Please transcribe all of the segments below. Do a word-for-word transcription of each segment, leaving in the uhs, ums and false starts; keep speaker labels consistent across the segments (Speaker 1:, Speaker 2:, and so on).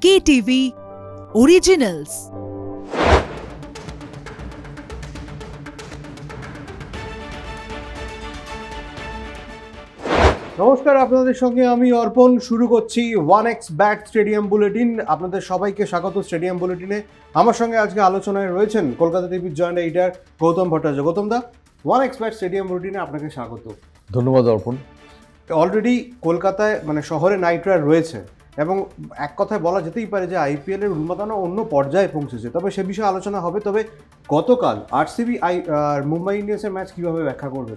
Speaker 1: কে TV Originals।
Speaker 2: নমস্কার, আপনাদের সঙ্গে আমি অর্পণ। শুরু করছি one X bat stadium bulletin. আপনাদের সবাইকে স্বাগত স্টেডিয়াম বুলেটিনে। আমার সঙ্গে আজকে আলোচনায় রয়েছেন কলকাতা টিভির joint editor Gautam Bhattacharya. Gautam da, one X bat stadium বুলেটিনে আপনাকে স্বাগত।
Speaker 3: ধন্যবাদ অর্পণ।
Speaker 2: অলরেডি কলকাতায় মানে শহরে নাইট রাইডার রয়েছে এবং এক কথায় বলা যেতেই পারে যে আইপিএলের উন্মাদনা অন্য পর্যায়ে পৌঁছেছে, তবে সে বিষয়ে আলোচনা হবে। তবে গতকাল আরসিবি আই আর মুম্বাই ইন্ডিয়ান্সের ম্যাচ কীভাবে ব্যাখ্যা করবেন?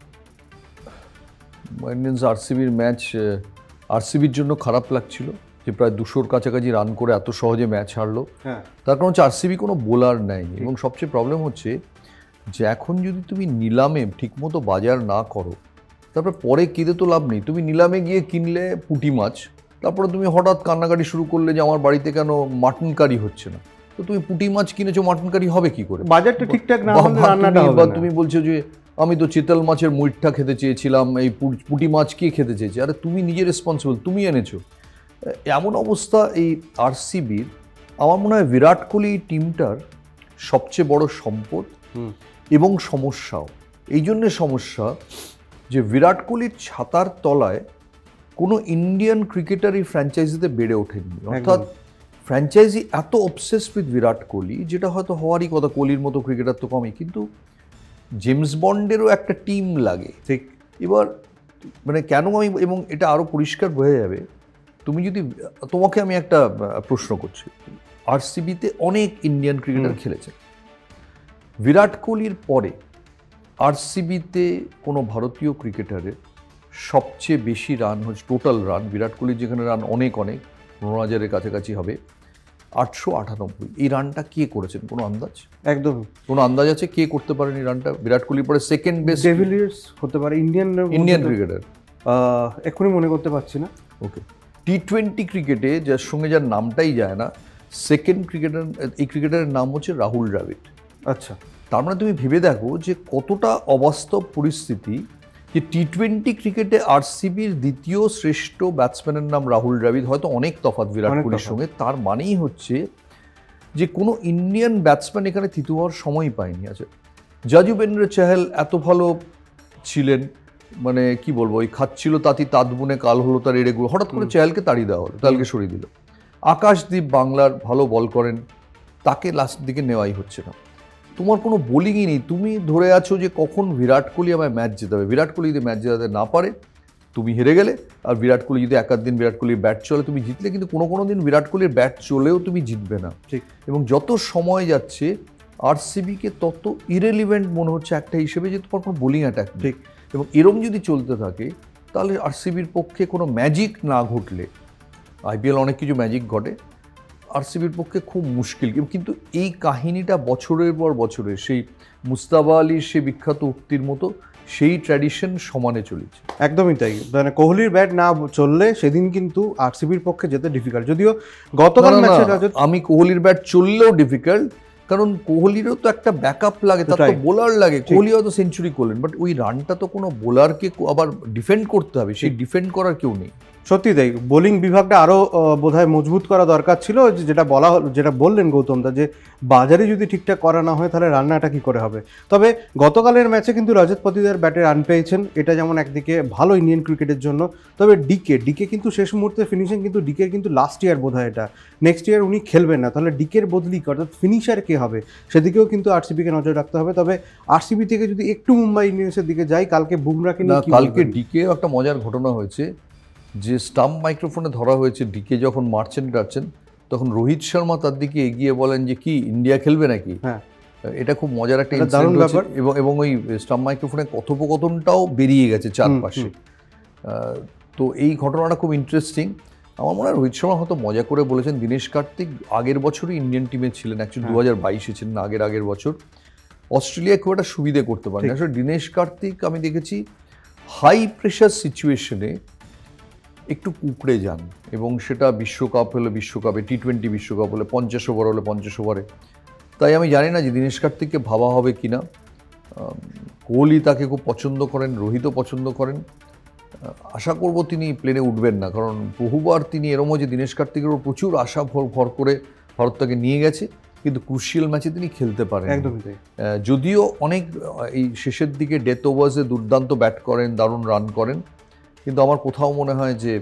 Speaker 3: ইন্ডিয়ান্স আরসিবির ম্যাচ আরসিবির জন্য খারাপ লাগছিল যে প্রায় দুশোর কাছাকাছি রান করে এত সহজে ম্যাচ হারলো।
Speaker 2: হ্যাঁ,
Speaker 3: তার কারণ হচ্ছে আরসিবি কোনো বোলার নেই এবং সবচেয়ে প্রবলেম হচ্ছে যে এখন যদি তুমি নিলামে ঠিকমতো বাজার না করো তারপরে পরে কেঁদে তো লাভ নেই। তুমি নিলামে গিয়ে কিনলে পুঁটি মাছ, তারপরে তুমি হঠাৎ কান্নাকাটি শুরু করলে যে আমার বাড়িতে কেন মাটন কারি হচ্ছে না। তো তুমি পুঁটি মাছ কিনেছো, মাটন কারি হবে কি করে?
Speaker 2: বাজারটা ঠিকঠাক না হলে রান্নাটা হবে
Speaker 3: বা
Speaker 2: না।
Speaker 3: তুমি বলছো যে আমি তো চিতল মাছের মুইঠটা খেতে চেয়েছিলাম, এই পুঁটি মাছ কে খেতে চেয়েছে? আরে তুমি নিজে রেসপন্সিবল, তুমি এনেছো। এমন অবস্থা এই আরসিবির। আমার মনে হয় বিরাট কোহলি টিমটার সবচেয়ে বড় সম্পদ এবং সমস্যাও এই জন্যে সমস্যা যে বিরাট কোহলির ছাতার তলায় কোনো ইন্ডিয়ান ক্রিকেটার এই ফ্র্যাঞ্চাইজিতে বেড়ে ওঠেনি। অর্থাৎ ফ্র্যাঞ্চাইজি এত অবসেসড উইথ বিরাট কোহলি, যেটা হয়তো হওয়ারই কথা, কোহলির মতো ক্রিকেটার তো কমই, কিন্তু জেমস বন্ডেরও একটা টিম লাগে। ঠিক এবার মানে কেন আমি, এবং এটা আরও পরিষ্কার বোঝা যাবে তুমি যদি, তোমাকে আমি একটা প্রশ্ন করছি। আরসিবিতে অনেক ইন্ডিয়ান ক্রিকেটার খেলেছে, বিরাট কোহলির পরে আরসিবিতে কোনো ভারতীয় ক্রিকেটারের সবচেয়ে বেশি রান হচ্ছে টোটাল রান, বিরাট কোহলির যেখানে রান অনেক অনেক পনেরো হাজারের কাছাকাছি হবে, আটশো আটানব্বই। এই রানটা কে করেছেন কোনো আন্দাজ?
Speaker 2: একদম
Speaker 3: কোনো আন্দাজ আছে কে করতে পারেন এই রানটা? বিরাট কোহলির পরে সেকেন্ড বেস্ট
Speaker 2: ডেভিলিয়ার্স হতে পারে ইন্ডিয়ান
Speaker 3: ইন্ডিয়ান ক্রিকেটার,
Speaker 2: এক্ষুনি মনে করতে পারছি না।
Speaker 3: ওকে, টি টোয়েন্টি ক্রিকেটে যার সঙ্গে যার নামটাই যায় না, সেকেন্ড ক্রিকেটার, এই ক্রিকেটারের নাম হচ্ছে রাহুল দ্রাবিড়।
Speaker 2: আচ্ছা,
Speaker 3: তার মানে তুমি ভেবে দেখো যে কতটা অবাস্তব পরিস্থিতি যে টি টোয়েন্টি ক্রিকেটে আরসিবির দ্বিতীয় শ্রেষ্ঠ ব্যাটসম্যানের নাম রাহুল দ্রাবিড়। হয়তো অনেক তফাৎ বিরাট কোহলির সঙ্গে, তার মানেই হচ্ছে যে কোনো ইন্ডিয়ান ব্যাটসম্যান এখানে থিতু হওয়ার সময়ই পায়নি। আছে যজুবেন্দ্র চাহাল এত ভালো ছিলেন, মানে কি বলবো, ওই খাচ্ছিল তাঁতি তাঁত বুনে কাল হলো তার এড়ে গুলো, হঠাৎ করে চাহালকে তাড়িয়ে দেওয়া হলো, চাহালকে সরিয়ে দিল। আকাশদীপ বাংলার ভালো বল করেন, তাকে লাস্ট দিকে নেওয়াই হচ্ছে না। তোমার কোনো বোলিংই নেই, তুমি ধরে আছো যে কখন বিরাট কোহলি আমায় ম্যাচ জেতাবে। বিরাট কোহলি যদি ম্যাচ জেতাতে না পারে তুমি হেরে গেলে, আর বিরাট কোহলি যদি এক আধ দিন বিরাট কোহলির ব্যাট চলে তুমি জিতলে, কিন্তু কোনো কোনো দিন বিরাট কোহলির ব্যাট চলেও তুমি জিতবে না।
Speaker 2: ঠিক।
Speaker 3: এবং যত সময় যাচ্ছে আরসিবিকে তত ইরেলিভেন্ট মনে হচ্ছে একটা হিসেবে যে তোমার কোনো বোলিং অ্যাটাক। ঠিক। এবং এরম যদি চলতে থাকে তাহলে আরসিবির পক্ষে কোনো ম্যাজিক না ঘটলে, আইপিএল অনেক কিছু ম্যাজিক ঘটে, আরসিবির পক্ষে খুব মুশকিল। কিন্তু এই কাহিনীটা বছরের পর বছরের সেই মুস্তাফা আলীর সে বিখ্যাত উক্তির মতো সেই ট্র্যাডিশন সমানে চলেছে।
Speaker 2: একদমই তাই। মানে কোহলির ব্যাট না চললে সেদিন কিন্তু আরসিবির পক্ষে যেতে ডিফিকাল্ট। যদিও গতকাল ম্যাচে
Speaker 3: আমি কোহলির ব্যাট চললেও ডিফিকাল্ট, কারণ কোহলিরও তো একটা ব্যাকআপ লাগে, তার তো বোলার লাগে। কোহলি হয়তো সেঞ্চুরি করলেন, বাট ওই রানটা তো কোনো বোলারকে আবার ডিফেন্ড করতে হবে, সেই ডিফেন্ড করার কেউ নেই।
Speaker 2: সত্যি তাই, বোলিং বিভাগটা আরও বোধহয় মজবুত করা দরকার ছিল। যেটা বলা হলো, যেটা বললেন গৌতমদা, যে বাজারে যদি ঠিকঠাক করা না হয় তাহলে রান্নাটা কী করে হবে। তবে গতকালের ম্যাচে কিন্তু রজত পাতিদার ব্যাটে রান পেয়েছেন, এটা যেমন একদিকে ভালো ইন্ডিয়ান ক্রিকেটের জন্য। তবে ডিকে ডিকে কিন্তু শেষ মুহূর্তে ফিনিশিং কিন্তু ডিকের কিন্তু লাস্ট ইয়ার বোধ হয় এটা, নেক্সট ইয়ার উনি খেলবেন না, তাহলে ডিকের বদলি অর্থাৎ ফিনিশার কে হবে সেদিকেও কিন্তু আরসিবিকে নজর রাখতে হবে। তবে আরসিবি থেকে যদি একটু মুম্বাই ইন্ডিয়ান্সের দিকে যাই, কালকে বুমরাকে নিয়ে
Speaker 3: কালকে ডিকেও একটা মজার ঘটনা হয়েছে যে স্টাম্প মাইক্রোফোনে ধরা হয়েছে ডিকে যখন মারছেন টারছেন, তখন রোহিত শর্মা তার দিকে এগিয়ে বলেন যে কি ইন্ডিয়া খেলবে নাকি। হ্যাঁ, এটা খুব মজার একটা ইনসিডেন্ট হয়েছে। এবং এবং ওই স্টাম্প মাইক্রোফোনে কথোপকথনটাও বেরিয়ে গেছে চারপাশে। তো এই ঘটনাটা খুব ইন্টারেস্টিং। আমার মনে হয় রোহিত শর্মা হয়তো মজা করে বলেছেন। দীনেশ কার্তিক আগের বছরই ইন্ডিয়ান টিমে ছিলেন, অ্যাকচুয়ালি দু হাজার বাইশে ছিলেন, আগের আগের বছর। অস্ট্রেলিয়া খুব একটা সুবিধে করতে পারেন আসলে। দীনেশ কার্তিক আমি দেখেছি হাই প্রেশার সিচুয়েশনে একটু কুকড়ে যান, এবং সেটা বিশ্বকাপ হলে বিশ্বকাপে, টি টোয়েন্টি বিশ্বকাপ হলে, পঞ্চাশ ওভার হলে পঞ্চাশ ওভারে। তাই আমি জানি না যে দীনেশ কার্তিককে ভাবা হবে কি না। কোহলি তাকে খুব পছন্দ করেন, রোহিতও পছন্দ করেন, আশা করব তিনি প্লেনে উঠবেন না, কারণ বহুবার তিনি এরমও যে দীনেশ কার্তিকের উপর প্রচুর আশা ভর ভর করে ভারত তাকে নিয়ে গেছে, কিন্তু ক্রুশিয়াল ম্যাচে তিনি খেলতে পারেন।
Speaker 2: একদমই তাই।
Speaker 3: যদিও অনেক এই শেষের দিকে ডেথ ওভার্সে দুর্দান্ত ব্যাট করেন, দারুণ রান করেন, কিন্তু আমার কোথাও মনে হয় যে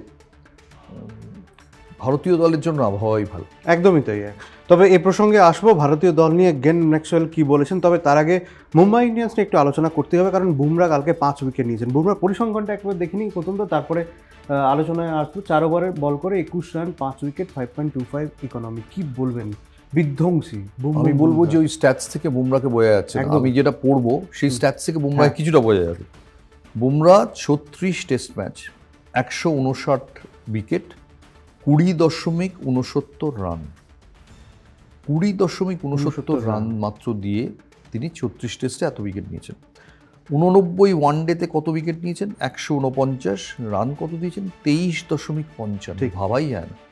Speaker 3: ভারতীয় দলের জন্য আবহাওয়াই ভালো।
Speaker 2: একদমই তাই। তবে এ প্রসঙ্গে আসবো, ভারতীয় দল নিয়ে গ্লেন ম্যাক্সওয়েল কি বলেছেন, তবে তার আগে মুম্বাই ইন্ডিয়ান্স নিয়ে একটু আলোচনা করতে হবে, কারণ বুমরা কালকে পাঁচ উইকেট নিয়েছেন। বুমরা পরিসংখ্যানটা একবার দেখে নিই প্রথম, তো তারপরে আলোচনায় আসবো। চার ওভারে বল করে একুশ রান, পাঁচ wicket, five point two five economy. কি বলবেন? বিধ্বংসী।
Speaker 3: আমি বলবো যে ওই স্ট্যাটস থেকে বুমরাকে বোঝা যাচ্ছে, আমি যেটা পড়বো সেই স্ট্যাটস থেকে বুমরা কিছুটা বোঝা যাবে। বুমরা ছত্রিশ টেস্ট ম্যাচ, একশো উনষাট উইকেট, কুড়ি দশমিক উনসত্তর রান কুড়ি দশমিক উনসত্তর রান মাত্র দিয়ে তিনি ছত্রিশ টেস্টে এত উইকেট নিয়েছেন। উননব্বই ওয়ানডেতে কত উইকেট নিয়েছেন? একশো উনপঞ্চাশ। রান কত দিয়েছেন? তেইশ দশমিক পঞ্চান্ন। ভাবাই যায় না।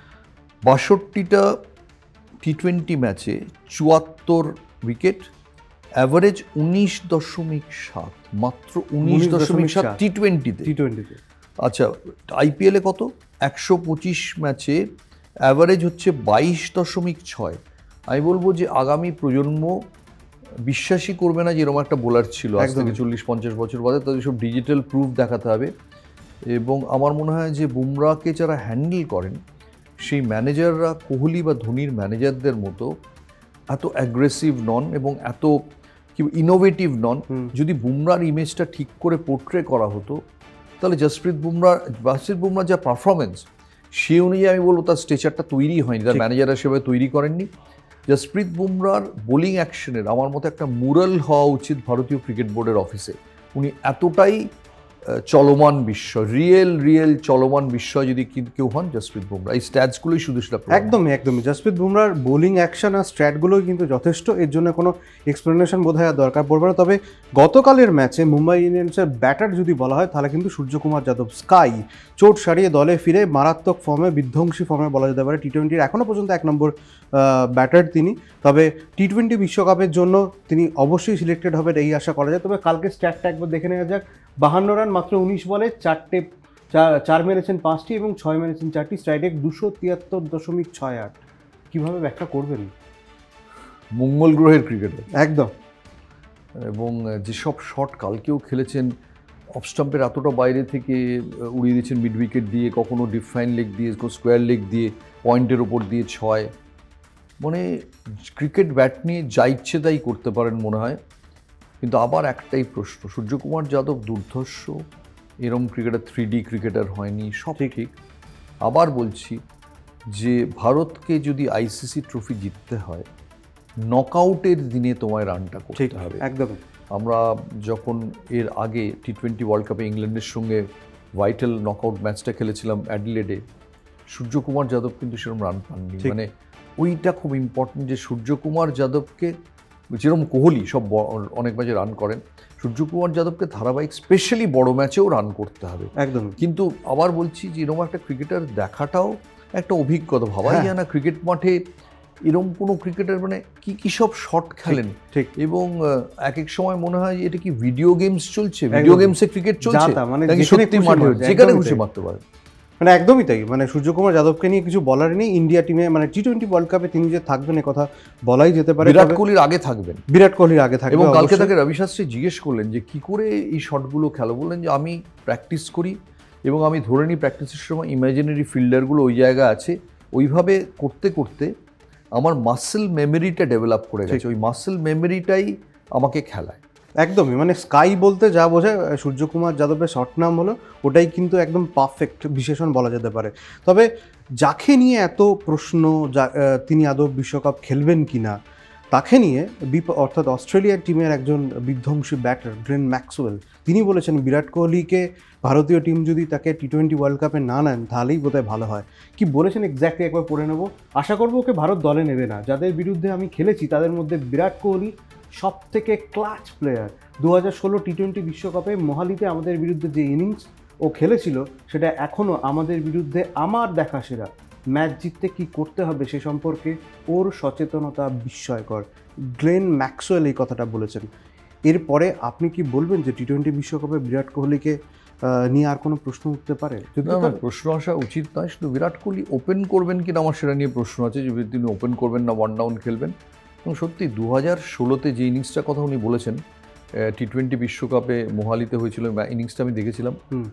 Speaker 3: বাষট্টিটা টি টোয়েন্টি ম্যাচে চুয়াত্তর উইকেট, অ্যাভারেজ উনিশ দশমিক সাত, মাত্র উনিশ দশমিক সাত টি টোয়েন্টিতে টি টোয়েন্টিতে আচ্ছা, আইপিএলে কত? একশো পঁচিশ ম্যাচে অ্যাভারেজ হচ্ছে বাইশ দশমিক ছয়। আমি বলবো যে আগামী প্রজন্ম বিশ্বাসই করবে না যে এরকম একটা বোলার ছিল আজ থেকে চল্লিশ পঞ্চাশ বছর বাদে। তাদের সব ডিজিটাল প্রুফ দেখাতে হবে, এবং আমার মনে হয় যে বুমরাকে যারা হ্যান্ডেল করেন সেই ম্যানেজাররা কোহলি বা ধোনির ম্যানেজারদের মতো এত অ্যাগ্রেসিভ নন এবং এত কি ইনোভেটিভ নন। যদি বুমরার ইমেজটা ঠিক করে পোর্ট্রে করা হতো, তাহলে জসপ্রীত বুমরা জসপ্রীত বুমরা যা পারফরমেন্স, সেই অনুযায়ী আমি বলবো তার স্ট্রেচারটা তৈরি হয়নি, তার ম্যানেজাররা সেভাবে তৈরি করেননি। জসপ্রীত বুমরার বোলিং অ্যাকশনের আমার মতো একটা মুরাল হওয়া উচিত ভারতীয় ক্রিকেট বোর্ডের অফিসে। উনি এতটাই চলমান বিস্ময়, রিয়েল রিয়েল চলমান বিস্ময় যদি কেউ হন জসপ্রীত বুমরা। এই স্ট্যাটসগুলোই শুধু সেটা
Speaker 2: একদমই একদমই জসপ্রীত বুমরার বোলিং অ্যাকশন আর স্ট্র্যাটগুলোই কিন্তু যথেষ্ট, এর জন্য কোনো এক্সপ্লেনেশন বোধ হয় দরকার পড়বে না। তবে গতকালের ম্যাচে মুম্বাই ইন্ডিয়ান্সের ব্যাটার যদি বলা হয় তাহলে কিন্তু সূর্যকুমার যাদব স্কাই চোট সারিয়ে দলে ফিরে মারাত্মক ফর্মে, বিধ্বংসী ফর্মে বলা যেতে পারে। টি টোয়েন্টির এখনও পর্যন্ত এক নম্বর ব্যাটার তিনি। তবে টি টোয়েন্টি বিশ্বকাপের জন্য তিনি অবশ্যই সিলেক্টেড হবেন এই আশা করা যায়। তবে কালকে স্ট্যাটটা একবার দেখে নেওয়া যাক। বাহান্ন রান মাত্র উনিশ বলে, চারটে চার মেরেছেন পাঁচটি এবং ছয় মেরেছেন চারটি, স্ট্রাইক রেট দুশো তিয়াত্তর দশমিক ছয় আট। কীভাবে ব্যাখ্যা করবেন?
Speaker 3: মঙ্গল গ্রহের ক্রিকেটার
Speaker 2: একদম।
Speaker 3: এবং যেসব শট কালকেও খেলেছেন, অফ স্টাম্পের এতটা বাইরে থেকে উড়িয়ে দিয়েছেন মিড উইকেট দিয়ে, কখনো ডিফাইন লেগ দিয়ে, স্কোয়ার লেগ দিয়ে, পয়েন্টের ওপর দিয়ে ছয়। মানে ক্রিকেট ব্যাট নিয়ে যা ইচ্ছে তাই করতে পারেন মনে হয়। কিন্তু আবার একটাই প্রশ্ন, সূর্যকুমার যাদব দুর্ধর্ষ, এরম ক্রিকেটার থ্রি ডি ক্রিকেটার হয়নি, সব ঠিক। আবার বলছি যে ভারতকে যদি আইসিসি ট্রফি জিততে হয়, নকআউটের দিনে তোমায় রানটা করতে হবে।
Speaker 2: একদম।
Speaker 3: আমরা যখন এর আগে টি টোয়েন্টি ওয়ার্ল্ড কাপে ইংল্যান্ডের সঙ্গে ভাইটাল নকআউট ম্যাচটা খেলেছিলাম অ্যাডিলেডে, সূর্যকুমার যাদব কিন্তু সেরকম রান পাননি। মানে ওইটা খুব ইম্পর্টেন্ট যে সূর্যকুমার যাদবকে, যেরকম কোহলি সব অনেক ম্যাচে রান করেন, সূর্যকুমার যাদবকে ধারাবাহিক স্পেশালি বড় ম্যাচেও রান করতে হবে।
Speaker 2: একদম।
Speaker 3: কিন্তু আবার বলছি যে এরকম একটা ক্রিকেটার দেখাটাও একটা অভিজ্ঞতা। ভাবাই যায় না ক্রিকেট মাঠে এরকম কোনো ক্রিকেটার মানে কি কি সব শট খেলেন। ঠিক। এবং এক এক সময় মনে হয় এটা কি ভিডিও গেমস চলছে, ভিডিও গেমসে ক্রিকেট চলছে, নাকি সত্যি মাঠে যেখানে খুশি মারতে পারে।
Speaker 2: মানে একদমই তাই। মানে সূর্যকুমার যাদবকে নিয়ে কিছু বলার নেই। ইন্ডিয়া টিমে মানে টি টোয়েন্টি ওয়ার্ল্ড কাপে তিনি যে থাকবেন কথা বলাই যেতে পারে।
Speaker 3: বিরাট কোহলির আগে থাকবেন,
Speaker 2: বিরাট কোহলির আগে থাকবেন।
Speaker 3: এবং কালকে তাকে রবি শাস্ত্রী জিজ্ঞেস করলেন যে কি করে এই শটগুলো খেলো, বললেন যে আমি প্র্যাকটিস করি এবং আমি ধরে নিই প্র্যাকটিসের সময় ইমাজিনারি ফিল্ডারগুলো ওই জায়গায় আছে, ওইভাবে করতে করতে আমার মাসেল মেমোরিটা ডেভেলপ করে গেছে, ওই মাসেল মেমোরিটাই আমাকে খেলায়।
Speaker 2: একদমই। মানে স্কাই বলতে যা বোঝায় সূর্যকুমার যাদবের শর্ট নাম হলো ওটাই কিন্তু একদম পারফেক্ট বিশেষণ বলা যেতে পারে। তবে যাকে নিয়ে এত প্রশ্ন, যা তিনি আদৌ বিশ্বকাপ খেলবেন কি না তাকে নিয়ে, অর্থাৎ অস্ট্রেলিয়ার টিমের একজন বিধ্বংসী ব্যাটার গ্লেন ম্যাক্সওয়েল, তিনি বলেছেন বিরাট কোহলিকে ভারতীয় টিম যদি তাকে টি টোয়েন্টি ওয়ার্ল্ড কাপে না নেন তাহলেই বোধহয় ভালো হয়। কি বলেছেন এক্স্যাক্টলি একবার পড়ে নেব। আশা করবো ওকে ভারত দলে নেবে না। যাদের বিরুদ্ধে আমি খেলেছি তাদের মধ্যে বিরাট কোহলি সব থেকে ক্লাচ প্লেয়ার। দু হাজার ষোলো টি টোয়েন্টি বিশ্বকাপে মোহালিতে আমাদের বিরুদ্ধে যে ইনিংস ও খেলেছিল সেটা এখনও আমাদের বিরুদ্ধে আমার দেখা সেরা। ম্যাচ জিততে কী করতে হবে সে সম্পর্কে ওর সচেতনতা বিস্ময়কর। গ্লেন ম্যাক্সওয়েল এই কথাটা বলেছেন। এরপরে আপনি কি বলবেন যে টি টোয়েন্টি বিশ্বকাপে বিরাট কোহলিকে নিয়ে আর কোনো প্রশ্ন উঠতে পারে? যদি
Speaker 3: না না, প্রশ্ন আসা উচিত নয়। শুধু বিরাট কোহলি ওপেন করবেন কিনা আমার সেটা নিয়ে প্রশ্ন আছে, যে তিনি ওপেন করবেন না ওয়ান ডাউন খেলবেন। এবং সত্যি দু হাজার ষোলোতে যে ইনিংসটার কথা উনি বলেছেন, টি টোয়েন্টি বিশ্বকাপে মোহালিতে হয়েছিল, ইনিংসটা আমি দেখেছিলাম।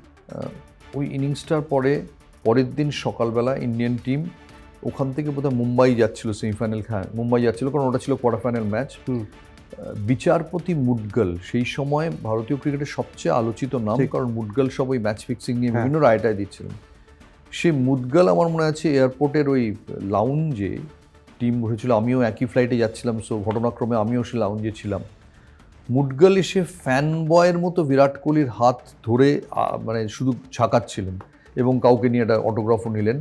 Speaker 3: ওই ইনিংসটার পরে পরের দিন সকালবেলা ইন্ডিয়ান টিম ওখান থেকে বোধহয় মুম্বাই যাচ্ছিল সেমিফাইনাল, হ্যাঁ মুম্বাই যাচ্ছিল, কারণ ওটা ছিল কোয়ার্টার ফাইনাল ম্যাচ। বিচারপতি মুডগল সেই সময় ভারতীয় ক্রিকেটের সবচেয়ে আলোচিত নাম, কারণ মুডগল সব ওই ম্যাচ ফিক্সিং নিয়ে বিভিন্ন রায়টায় দিচ্ছিলেন। সে মুডগল আমার মনে আছে এয়ারপোর্টের ওই লাউঞ্জে টিম বসেছিল, আমিও একই ফ্লাইটে যাচ্ছিলাম, সো ঘটনাক্রমে আমিও সে লাউঞ্জে ছিলাম। মুডগল এসে ফ্যান বয়ের মতো বিরাট কোহলির হাত ধরে মানে শুধু ছাকাচ্ছিলেন এবং কাউকে নিয়ে একটা অটোগ্রাফও নিলেন।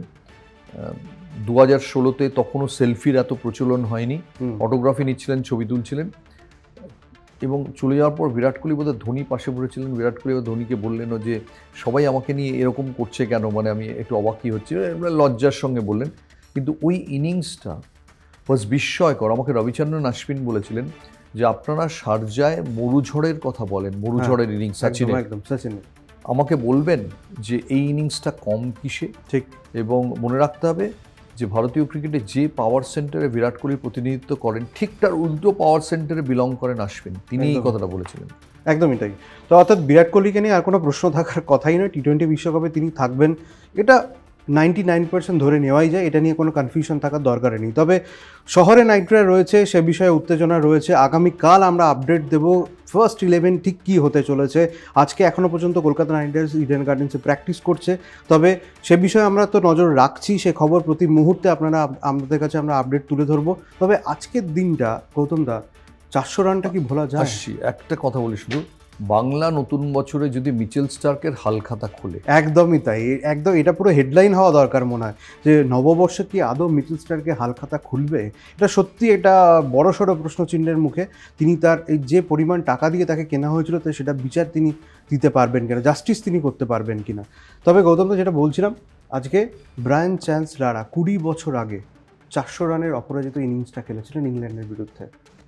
Speaker 3: দু হাজার ষোলোতে তখনও সেলফির এত প্রচলন হয়নি, অটোগ্রাফি নিচ্ছিলেন, ছবি তুলছিলেন। এবং চলে যাওয়ার পর বিরাট কোহলি বোধহয় ধোনি পাশে বসেছিলেন, বিরাট কোহলি ধোনিকে বললেনও যে সবাই আমাকে নিয়ে এরকম করছে কেন, মানে আমি একটু অবাকই হচ্ছে, লজ্জার সঙ্গে বললেন। কিন্তু ওই ইনিংসটা ওয়াজ বিস্ময়কর। আমাকে রবিচন্দ্রন অশ্বিন বলেছিলেন যে আপনারা শারজায় মরুঝড়ের কথা বলেন, মরুঝড়ের ইনিংস সচিনের, আমাকে বলবেন যে এই ইনিংসটা কম কিসে। ঠিক, এবং মনে রাখতে হবে যে ভারতীয় ক্রিকেটে যে পাওয়ার সেন্টারে বিরাট কোহলির প্রতিনিধিত্ব করেন, ঠিক তার উল্টো পাওয়ার সেন্টারে বিলং করেন অশ্বিন, তিনি এই কথাটা বলেছিলেন।
Speaker 2: একদমই তাই। তো অর্থাৎ বিরাট কোহলিকে নিয়ে আর কোনো প্রশ্ন থাকার কথাই নয়, টি টোয়েন্টি বিশ্বকাপে তিনি থাকবেন, এটা নাইনটি নাইন পার্সেন্ট ধরে নেওয়াই যায়, এটা নিয়ে কোনো কনফিউশন থাকার দরকার নেই। তবে শহরে নাইট রাইডার রয়েছে, সে বিষয়ে উত্তেজনা রয়েছে। আগামীকাল আমরা আপডেট দেব ফার্স্ট ইলেভেন ঠিক কী হতে চলেছে। আজকে এখনও পর্যন্ত কলকাতা নাইট রাইডার্স ইডেন গার্ডেন্সে প্র্যাকটিস করছে, তবে সে বিষয়ে আমরা তো নজর রাখছি, সে খবর প্রতি মুহূর্তে আপনারা আমাদের কাছে আমরা আপডেট তুলে ধরবো। তবে আজকের দিনটা গৌতম দা, চারশো রানটা কি ভোলা যায়?
Speaker 3: একটা কথা বলি শুধু, বাংলা নতুন বছরে যদি মিচেল স্টার্কের হালখাতা খুলে,
Speaker 2: একদমই তাই, একদম এটা পুরো হেডলাইন হওয়া দরকার মনে হয়, যে নববর্ষে কি আদৌ মিচেল স্টার্কের হালখাতা খুলবে। এটা সত্যি এটা বড়সড় প্রশ্নচিহ্নের মুখে। তিনি তার এই যে পরিমাণ টাকা দিয়ে তাকে কেনা হয়েছিল, তো সেটা বিচার তিনি দিতে পারবেন কিনা, জাস্টিস তিনি করতে পারবেন কিনা। তবে গৌতম দা, যেটা বলছিলাম, আজকে ব্রায়ান চান্স লারা কুড়ি বছর আগে চারশো রানের অপরাজিত ইনিংসটা খেলেছিলেন ইংল্যান্ডের বিরুদ্ধে।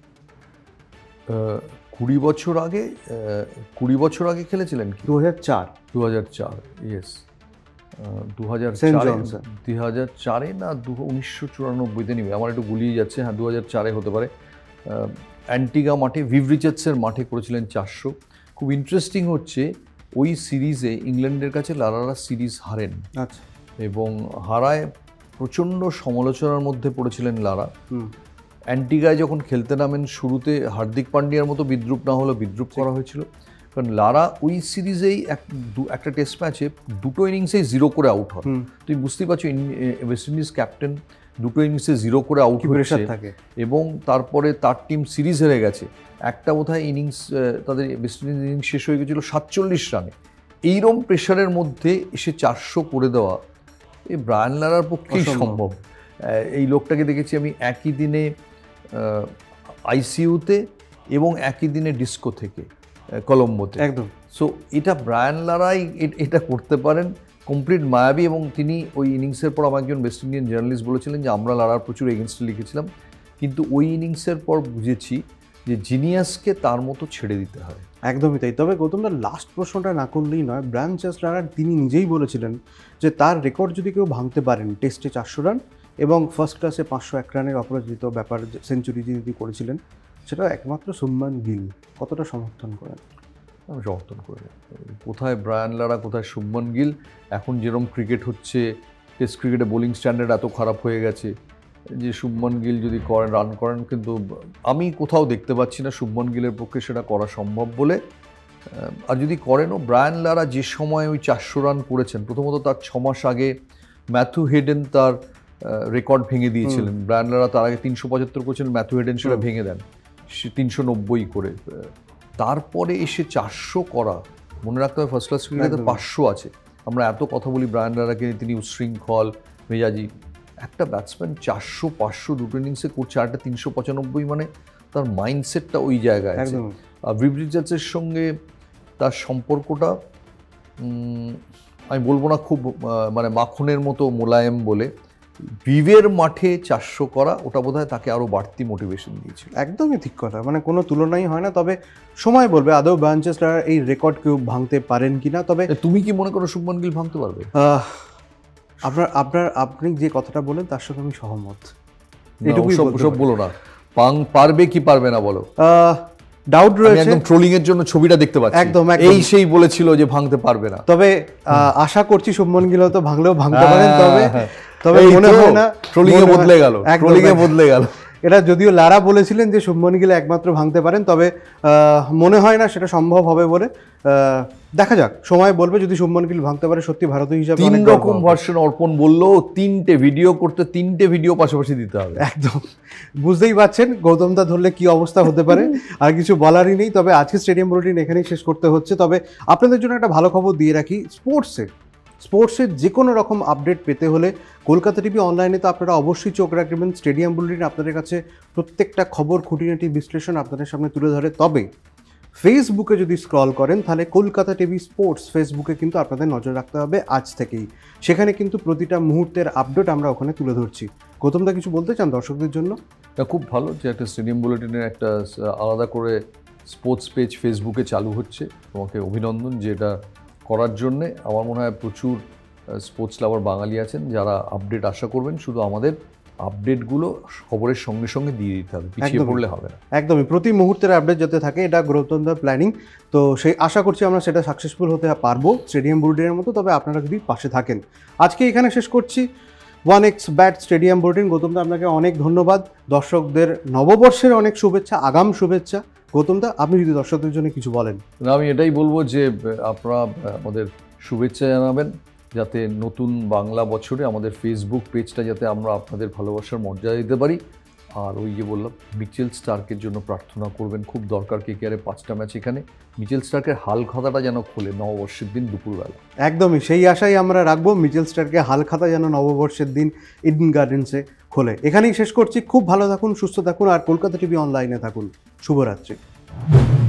Speaker 3: কুড়ি বছর আগে কুড়ি বছর আগে খেলেছিলেন কি?
Speaker 2: দু হাজার চার
Speaker 3: দু হাজার চার ইয়েস দু হাজার দুই হাজার চারে না দু উনিশশো চুরানব্বইতে নিবে, আমার একটু গুলিয়ে যাচ্ছে, হ্যাঁ দু হাজার চারে হতে পারে। অ্যান্টিগা মাঠে ভিভ রিচার্ডসের মাঠে করেছিলেন চারশো। খুব ইন্টারেস্টিং হচ্ছে, ওই সিরিজে ইংল্যান্ডের কাছে লারারা সিরিজ হারেন। আচ্ছা। এবং হারায় প্রচণ্ড সমালোচনার মধ্যে পড়েছিলেন লারা। অ্যান্টিগায় যখন খেলতে নামেন, শুরুতে হার্দিক পান্ডিয়ার মতো বিদ্রুপ না হলেও বিদ্রুপ করা হয়েছিল, কারণ লারা ওই সিরিজেই এক একটা টেস্ট ম্যাচে দুটো ইনিংসেই জিরো করে আউট হয়। তুমি বুঝতেই পারছো, ওয়েস্ট ইন্ডিজ ক্যাপ্টেন দুটো ইনিংসে জিরো করে আউট হয়েছে, এবং তারপরে তার টিম সিরিজ হেরে গেছে। একটা বোধহয় ইনিংস তাদের ওয়েস্ট ইন্ডিজ ইনিংস শেষ হয়ে গেছিলো সাতচল্লিশ রানে। এইরকম প্রেশারের মধ্যে এসে চারশো করে দেওয়া এই ব্রায়ান লারার পক্ষেই সম্ভব। এই লোকটাকে দেখেছি আমি একই দিনে আইসিইউতে এবং একই দিনে ডিস্কো থেকে কলম্বোতে, একদম। সো এটা ব্রায়ান লারাই এটা করতে পারেন, কমপ্লিট মায়াবী। এবং তিনি ওই ইনিংসের পর আমার একজন ওয়েস্ট ইন্ডিয়ান জার্নালিস্ট বলেছিলেন যে আমরা লারার প্রচুর এগেনস্টে লিখেছিলাম, কিন্তু ওই ইনিংসের পর বুঝেছি যে জিনিয়াসকে তার মতো ছেড়ে দিতে হয়।
Speaker 2: একদমই তাই। তবে গৌতমদা, লাস্ট প্রশ্নটা না করলেই নয়, ব্রায়ান চার্লস লারা তিনি নিজেই বলেছিলেন যে তার রেকর্ড যদি কেউ ভাঙতে পারেন, টেস্টে চারশো রান এবং ফার্স্ট ক্লাসে পাঁচশো এক রানের অপরাজিত ব্যাপার সেঞ্চুরি যিনি করেছিলেন, সেটা একমাত্র শুভমান গিল। কতটা সমর্থন করেন?
Speaker 3: আমি সমর্থন করি। কোথায় ব্রায়ান লারা, কোথায় শুভমান গিল? এখন যেরকম ক্রিকেট হচ্ছে, টেস্ট ক্রিকেটে বোলিং স্ট্যান্ডার্ড এত খারাপ হয়ে গেছে যে শুভমান গিল যদি করেন, রান করেন, কিন্তু আমি কোথাও দেখতে পাচ্ছি না শুভমান গিলের পক্ষে সেটা করা সম্ভব বলে। আর যদি করেনও, ব্রায়ান লারা যে সময় ওই চারশো রান করেছেন, প্রথমত তার ছ মাস আগে ম্যাথু হেডেন তার রেকর্ড ভেঙে দিয়েছিলেন। ব্রায়ান লারা তার আগে তিনশো পঁচাত্তর করেছিলেন, ম্যাথু হেডেন সেটা ভেঙে দেন সে তিনশো নব্বই করে। তারপরে এসে চারশো করা, মনে রাখতে হবে ফার্স্ট ক্লাস ক্রিকেটে পাঁচশো আছে। আমরা এত কথা বলি ব্রায়ান লারাকে, তিনি উচ্ছৃঙ্খল মেজাজি। একটা ব্যাটসম্যান চারশো পাঁচশো দুটো ইনিংসে করছে, আর একটা তিনশো পঁচানব্বই, মানে তার মাইন্ডসেটটা ওই জায়গায় আছে। আর ভিভ রিচার্ডসের সঙ্গে তার সম্পর্কটা আমি বলবো না খুব মানে মাখনের মতো মোলায়েম বলে, ভিভের মাঠে চারশো করা ওটা বোধহয় তাকে আরো বাড়তি মোটিভেশন দিয়েছিল।
Speaker 2: একদমই ঠিক কথা, মানে কোনো তুলনাই হয় না। তবে সময় বলবে আদৌ ম্যানচেস্টার এই রেকর্ড কেউ ভাঙতে পারেন কিনা। তবে
Speaker 3: তুমি কি মনে করো শুভমান গিল ভাঙতে পারবে?
Speaker 2: আহ, আপনার আপনার আপনি যে কথাটা বলেন তার সঙ্গে আমি সহমত। এটুকুই
Speaker 3: সব সব বলো না, পাং পারবে কি পারবে না বলো।
Speaker 2: ডাউট রয়েছে,
Speaker 3: একদম ট্রোলিং এর জন্য ছবিটা দেখতে পাচ্ছি,
Speaker 2: একদম
Speaker 3: এই সেই বলেছিল যে ভাঙতে পারবে না।
Speaker 2: তবে আশা করছি শুভমান গিল তো ভাঙলেও ভাঙতে পারেন। তবে তবে
Speaker 3: এই
Speaker 2: মনে
Speaker 3: তো,
Speaker 2: হয় না
Speaker 3: ট্রোলিং এ বদলে গেল, ট্রোলিং এ বদলে গেল।
Speaker 2: এটা যদিও লারা বলেছিলেন যে শুভমান গিল একমাত্র ভাঙতে পারেন, তবে আহ, মনে হয় না সেটা সম্ভব হবে বলে। আহ, দেখা যাক, সময় বলবে। যদি শুভমান গিল ভাঙতে পারে, সত্যি ভারতীয় হিসাবে
Speaker 3: তিন
Speaker 2: অনেক গর্ব
Speaker 3: রকম
Speaker 2: হবে।
Speaker 3: ভার্সন অর্পণ বললো, তিনটে ভিডিও করতে তিনটে ভিডিও পাশাপাশি দিতে হবে।
Speaker 2: একদম বুঝতেই পারছেন গৌতম দা ধরলে কি অবস্থা হতে পারে। আর কিছু বলারই নেই। তবে আজকে স্টেডিয়াম বুলেটিন এখানেই শেষ করতে হচ্ছে। তবে আপনাদের জন্য একটা ভালো খবর দিয়ে রাখি, স্পোর্টসের স্পোর্টসের যে কোনো রকম আপডেট পেতে হলে কলকাতা টিভি অনলাইনে তো আপনারা অবশ্যই চোখ রাখবেন। স্টেডিয়াম বুলেটিন আপনাদের কাছে প্রত্যেকটা খবর, খুঁটিনাটি বিশ্লেষণ আপনাদের সামনে তুলে ধরে। তবে ফেসবুকে যদি স্ক্রল করেন তাহলে কলকাতা টিভি স্পোর্টস ফেসবুকে কিন্তু আপনাদের নজর রাখতে হবে আজ থেকেই। সেখানে কিন্তু প্রতিটা মুহূর্তের আপডেট আমরা ওখানে তুলে ধরছি। গৌতম দা কিছু বলতে চান দর্শকদের জন্য?
Speaker 3: এটা খুব ভালো যে একটা স্টেডিয়াম বুলেটিনের একটা আলাদা করে স্পোর্টস পেজ ফেসবুকে চালু হচ্ছে। তোমাকে অভিনন্দন যে এটা করার জন্যে। আমার মনে হয় প্রচুর স্পোর্টস লাভার বাঙালি আছেন যারা আপডেট আশা করবেন। শুধু আমাদের আপডেটগুলো খবরের সঙ্গে সঙ্গে দিয়ে দিতে হবে, পিছিয়ে পড়লে হবে না।
Speaker 2: একদমই, প্রতি মুহূর্তের আপডেট যাতে থাকে, এটা গৌতম দার প্ল্যানিং। তো সেই আশা করছি আমরা সেটা সাকসেসফুল হতে পারবো স্টেডিয়াম বুলেটিনের মতো। তবে আপনারা যদি পাশে থাকেন। আজকে এখানে শেষ করছি one X bat stadium bulletin. Gautam da আপনাকে অনেক ধন্যবাদ। দর্শকদের নববর্ষের অনেক শুভেচ্ছা, আগাম শুভেচ্ছা। গৌতম দা আপনি যদি দর্শকদের জন্য কিছু বলেন।
Speaker 3: আমি এটাই বলবো যে আপনারা আমাদের শুভেচ্ছা জানাবেন, যাতে নতুন বাংলা বছরে আমাদের ফেসবুক পেজটা যাতে আমরা আপনাদের ভালোবাসার মর্যাদা দিতে পারি। আর ওই যে বললাম, মিচেল স্টার্কের জন্য প্রার্থনা করবেন, খুব দরকার। কেকেআরের পাঁচটা ম্যাচ এখানে মিচেল স্টার্কের হাল খাতাটা যেন খোলে নববর্ষের দিন দুপুরবেলা।
Speaker 2: একদমই সেই আশাই আমরা রাখবো, মিচেল স্টার্কে হাল খাতা যেন নববর্ষের দিন ইডেন গার্ডেন্সে খোলে। এখানেই শেষ করছি। খুব ভালো থাকুন, সুস্থ থাকুন, আর কলকাতা টিভি অনলাইনে থাকুন। শুভরাত্রি।